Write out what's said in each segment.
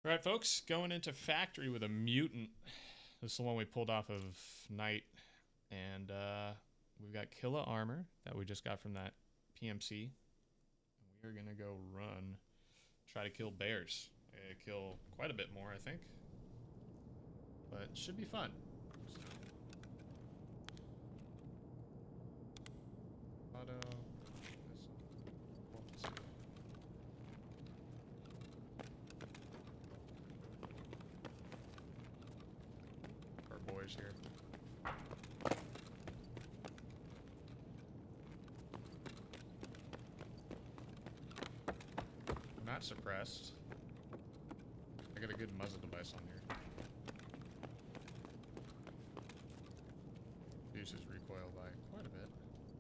All right, folks, going into factory with a mutant. This is the one we pulled off of Night, and we've got Killa armor that we just got from that PMC. We are gonna go run, try to kill bears. Kill quite a bit more, I think, but it should be fun. Auto. Our boys here. Not suppressed. I got a good muzzle device on here. Reduces recoil by quite a bit.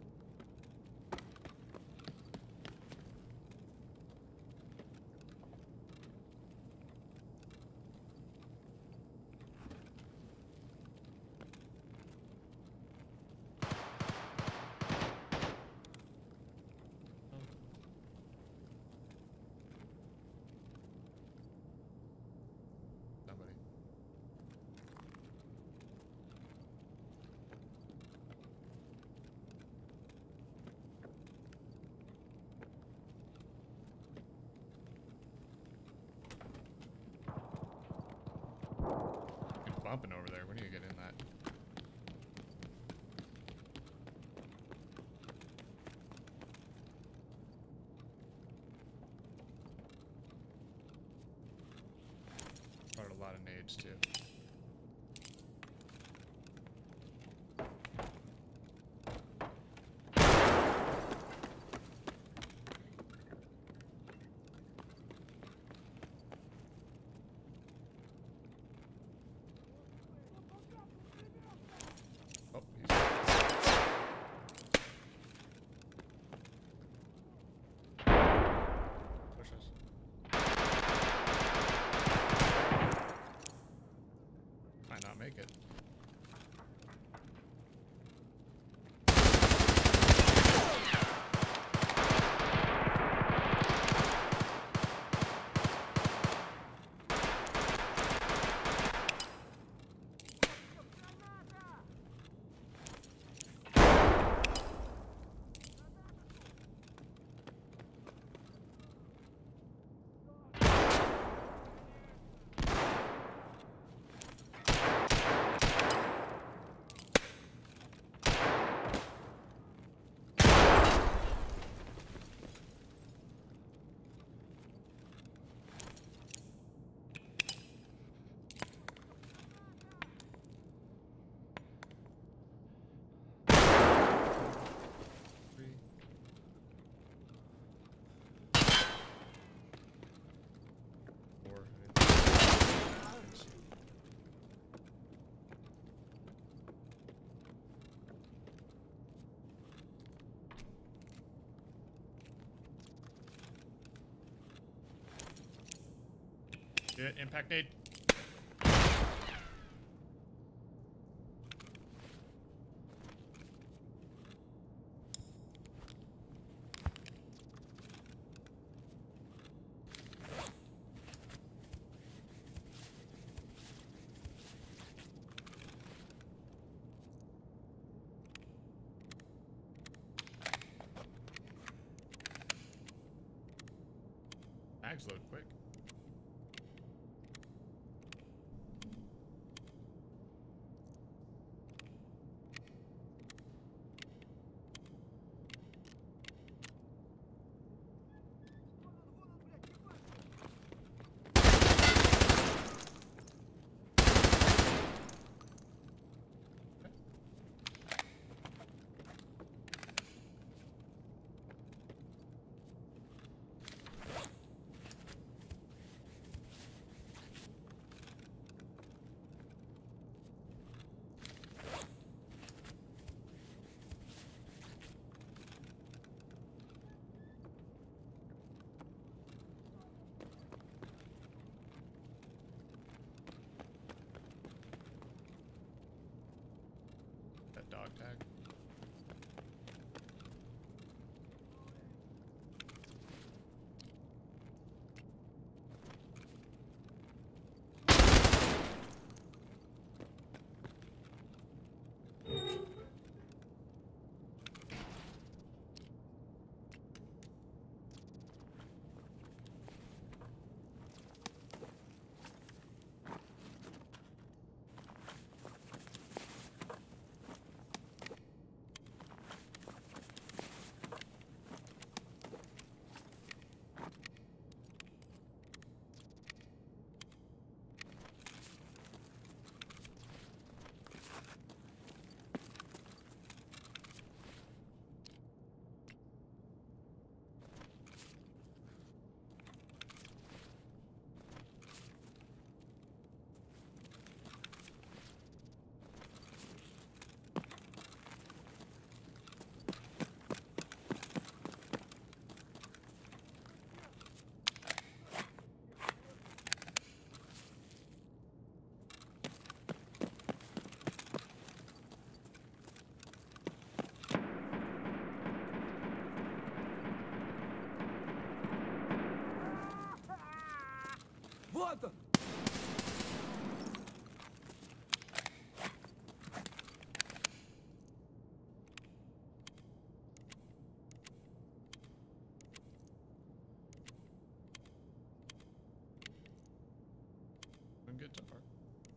Bumping over there. We need to get in that. Fired a lot of nades too. Make it. Good impact nade. Mags load quick. Dog tag. Вот он! Doing good so far.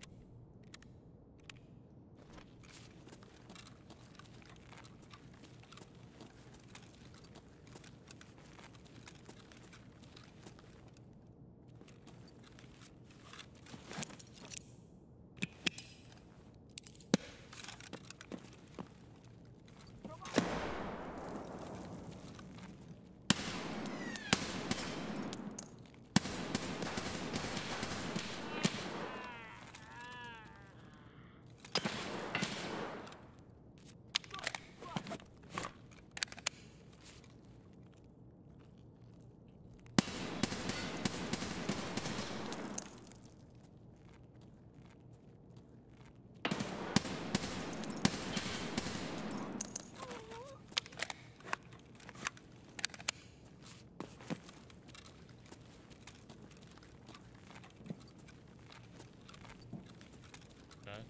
Okay.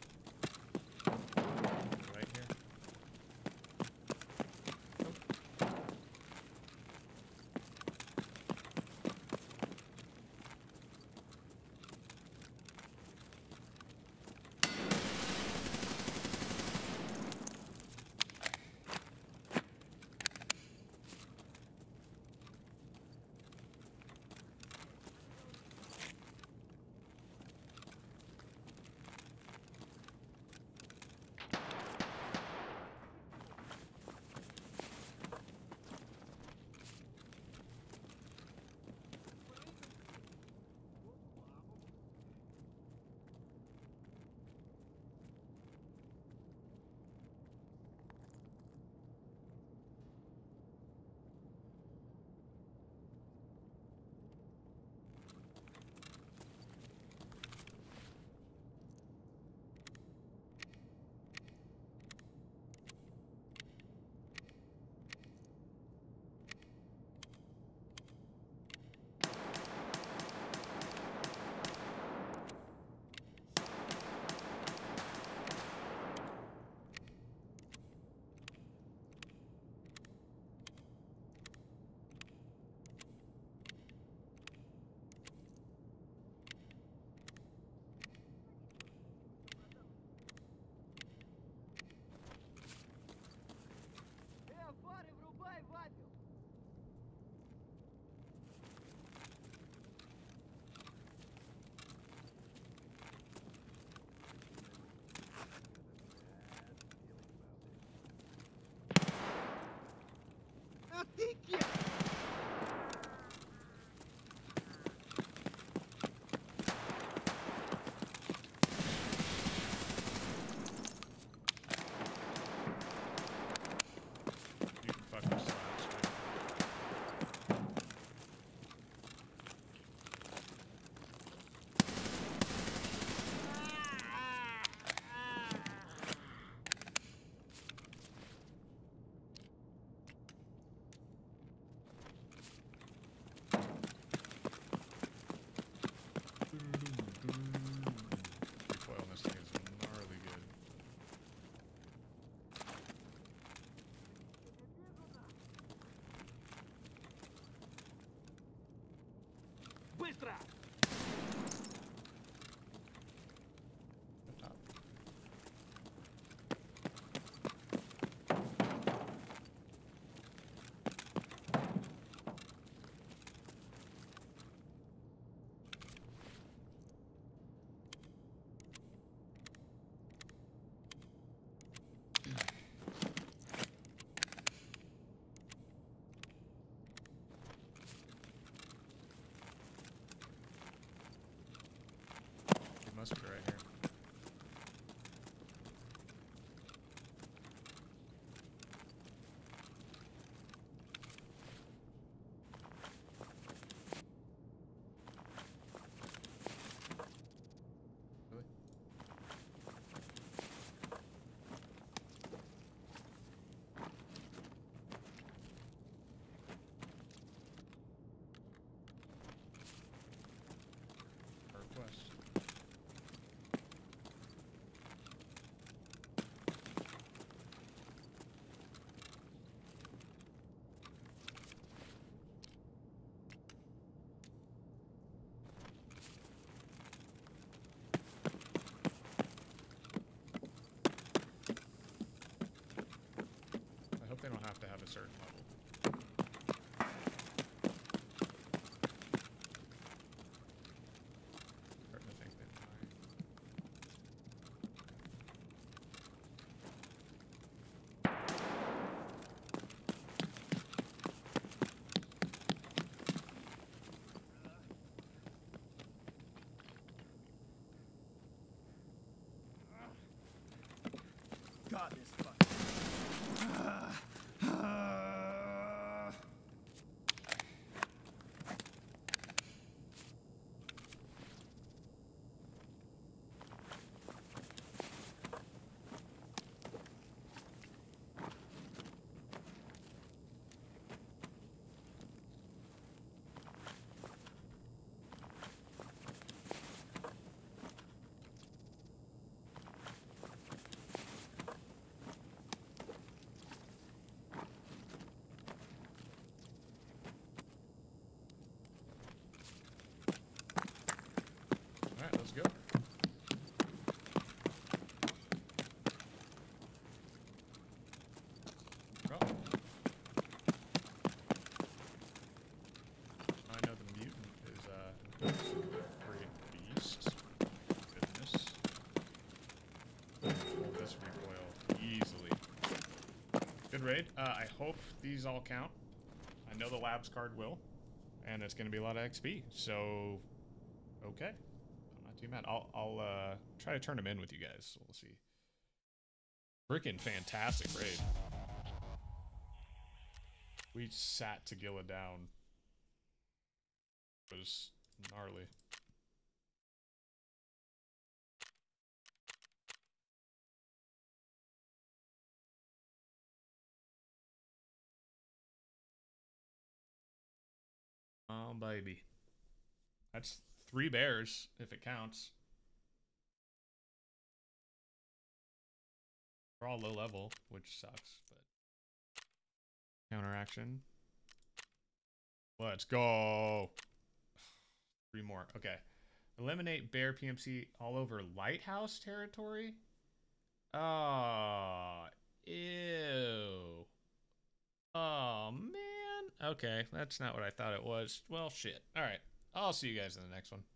Right here. Фары врубай, вапил! А ты кем? You can fucking slash, dude. Recoil on this thing is gnarly good. Быстро! Up top. start this fucking. Alright, let's go. Go. I know the mutant is a great beast. Goodness. Hold this recoil easily. Good raid. I hope these all count. I know the labs card will. And it's gonna be a lot of XP. So okay. I'm not too mad. I'll try to turn them in with you guys. We'll see. Freaking fantastic raid. We sat Tagilla down. It was gnarly. Oh, baby. That's 3 bears, if it counts. We're all low level, which sucks, but... Counteraction. Let's go! 3 more. Okay. Eliminate bear PMC all over lighthouse territory? Oh, ew. Oh, man. Okay, that's not what I thought it was. Well, shit. Alright. I'll see you guys in the next one.